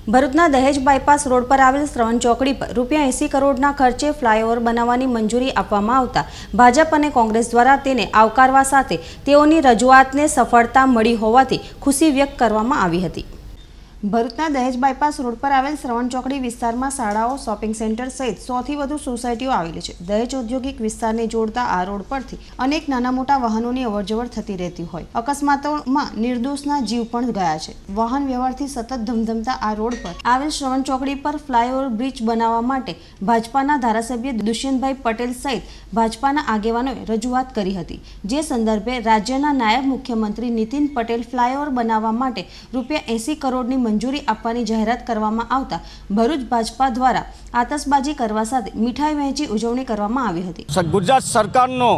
ભરૂચના દહેજ bypass road પર આવેલ શ્રવણ ચોકડી પર ₹80 કરોડના ખર્ચે ફ્લાયઓવર બનાવવાની મંજૂરી આપવામાં આવતા ભાજપ અને કોંગ્રેસ દ્વારા તેને આવકારવા સાથે તેઓની રજૂઆતને સફળતા મળી હોવાથી ખુશી વ્યક્ત કરવામાં આવી હતી। ભરૂચના દહેજ બાયપાસ રોડ પર આવેલ શ્રવણ ચોકડી વિસ્તારમાં શાળાઓ, શોપિંગ સેન્ટર સહિત 100 થી વધુ સોસાયટીઓ આવેલી છે। દહેજ ઔદ્યોગિક વિસ્તારને જોડતા આ રોડ પરથી અનેક નાના મોટા વાહનોની અવરજવર થતી રહેતી હોય, અકસ્માતોમાં નિર્દોષના જીવ પણ ગયા છે। વાહન વ્યવહારથી સતત ધમધમતા આ રોડ પર આવેલ શ્રવણ ચોકડી પર ફ્લાયઓવર બ્રિજ બનાવવા માટે ભાજપાના ધારાસભ્ય દુષ્યંતભાઈ પટેલ સહિત ભાજપાના આગેવાનોએ રજૂઆત કરી હતી। જે સંદર્ભે રાજ્યના નાયબ મુખ્યમંત્રી નીતિન પટેલ ફ્લાયઓવર બનાવવા માટે ₹80 કરોડની મંજૂરી આપવાની જાહેરાત કરવામાં આવતા ભરૂચ ભાજપા દ્વારા આતશબાજી કરવા સાથે મીઠાઈ વહેંચી ઉજવણી કરવામાં આવી હતી। ગુજરાત સરકારનો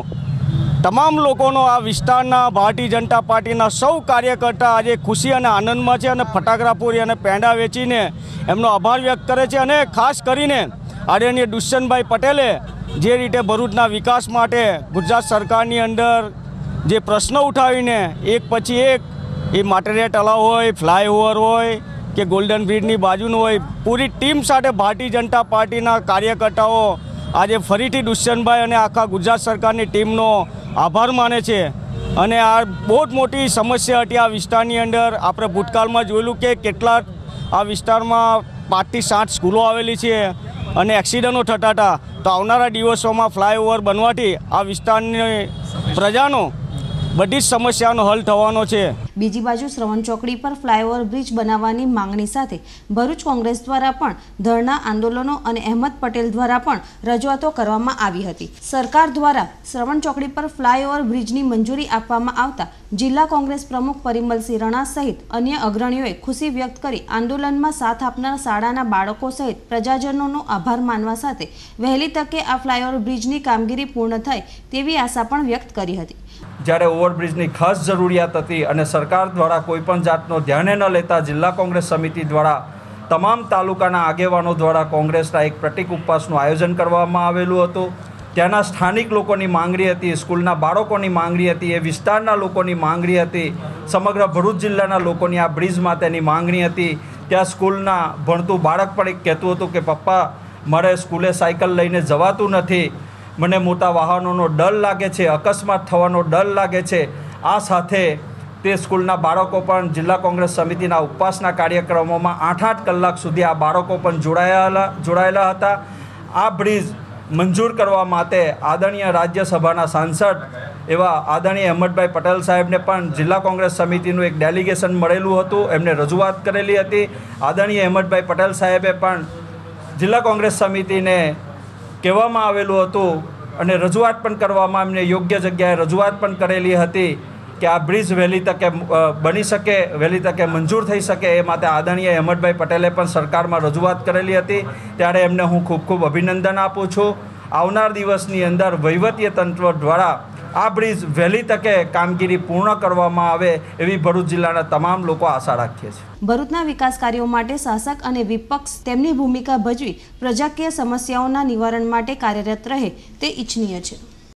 તમામ લોકોનો આ વિસ્તારના ભારતીય જનતા પાર્ટીના સૌ કાર્યકર્તા આજે ખુશી અને આનંદમાં છે અને ફટાકડા પૂરી અને પેંડા વેચીને એમનો આભાર વ્યક્ત કરે છે। અને ખાસ કરીને આદરણીય દુષ્યંતભાઈ પટેલે જે રીતે ભરૂચના વિકાસ માટે ગુજરાત સરકારની અંદર જે પ્રશ્નો ઉઠાવીને એક પછી એક એ માટેરિયા તળાવ હોય, ફ્લાયઓવર હોય કે ગોલ્ડન બ્રિજની બાજુનું હોય, પૂરી ટીમ સાથે ભારતીય જનતા પાર્ટીના કાર્યકર્તાઓ આજે ફરીથી દુષ્યંતભાઈ અને આખા ગુજરાત સરકારની ટીમનો આભાર માને છે। અને આ બહુ જ મોટી સમસ્યા હતી આ વિસ્તારની અંદર। આપણે ભૂતકાળમાં જોયેલું કે કેટલાક આ વિસ્તારમાં 5 થી 7 સ્કૂલો આવેલી છે અને એક્સિડન્ટો થતા હતા। તો આવનારા દિવસોમાં ફ્લાયઓવર બનવાથી આ વિસ્તારની પ્રજાનો બધી જ સમસ્યાનો હલ થવાનો છે। બીજી બાજુ શ્રવણ ચોકડી પર ફ્લાયઓવર બ્રિજ બનાવવાની માંગણી સાથે ભરૂચ કોંગ્રેસ દ્વારા પણ ધરણા આંદોલનો અને અહેમદ પટેલ દ્વારા પણ રજૂઆતો કરવામાં આવી હતી। સરકાર દ્વારા શ્રવણ ચોકડી પર ફ્લાયઓવર બ્રિજની મંજૂરી આપવામાં આવતા જિલ્લા કોંગ્રેસ પ્રમુખ પરિમલસિંહ રણા સહિત અન્ય અગ્રણીઓએ ખુશી વ્યક્ત કરી આંદોલનમાં સાથ આપનાર શાળાના બાળકો સહિત પ્રજાજનોનો આભાર માનવા સાથે વહેલી તકે આ ફ્લાયઓવર બ્રિજની કામગીરી પૂર્ણ થાય તેવી આશા પણ વ્યક્ત કરી હતી। જ્યારે ઓવરબ્રિજની ખાસ જરૂરિયાત હતી અને સરકાર દ્વારા કોઈપણ જાતનો ધ્યાને ન લેતા જિલ્લા કોંગ્રેસ સમિતિ દ્વારા તમામ તાલુકાના આગેવાનો દ્વારા કોંગ્રેસના એક પ્રતિક ઉપવાસનું આયોજન કરવામાં આવેલું હતું। ત્યાંના સ્થાનિક લોકોની માંગણી હતી, સ્કૂલના બાળકોની માંગણી હતી, એ વિસ્તારના લોકોની માંગણી હતી, સમગ્ર ભરૂચ જિલ્લાના લોકોની આ બ્રિજ માટેની માંગણી હતી। ત્યાં સ્કૂલના ભણતું બાળક પણ એક કહેતું હતું કે પપ્પા મારે સ્કૂલે સાયકલ લઈને જવાતું નથી, મને મોટા વાહનોનો ડર લાગે છે, અકસ્માત થવાનો ડર લાગે છે। આ સાથે તે સ્કૂલના બાળકો પણ જિલ્લા કોંગ્રેસ સમિતિના ઉપવાસના કાર્યક્રમોમાં 8-8 કલાક સુધી આ બાળકો પણ જોડાયેલા હતા। આ બ્રિજ મંજૂર કરવા માટે આદરણીય રાજ્યસભાના સાંસદ એવા આદરણીય અહેમદભાઈ પટેલ સાહેબને પણ જિલ્લા કોંગ્રેસ સમિતિનું એક ડેલિગેશન મળેલું હતું, એમને રજૂઆત કરેલી હતી। આદરણીય અહેમદભાઈ પટેલ સાહેબે પણ જિલ્લા કોંગ્રેસ સમિતિને કહેવામાં આવેલું હતું અને રજૂઆત પણ કરવામાં એમને યોગ્ય જગ્યાએ રજૂઆત પણ કરેલી હતી કે આ બ્રિજ વહેલી તકે બની શકે, વહેલી તકે મંજૂર થઈ શકે એ માટે આદરણીય અહેમદભાઈ પટેલે પણ સરકારમાં રજૂઆત કરેલી હતી। ત્યારે એમને હું ખૂબ ખૂબ અભિનંદન આપું છું। આવનાર દિવસની અંદર વહીવટીય તંત્ર દ્વારા આ બ્રિજ વહેલી તકે કામગીરી પૂર્ણ કરવામાં આવે એવી ભરૂચ જિલ્લાના તમામ લોકો આશા રાખીએ છીએ। ભરૂચના વિકાસ કાર્યો માટે શાસક અને વિપક્ષ તેમની ભૂમિકા ભજવી પ્રજાકીય સમસ્યાઓના નિવારણ માટે કાર્યરત રહે તે ઇચ્છનીય છે।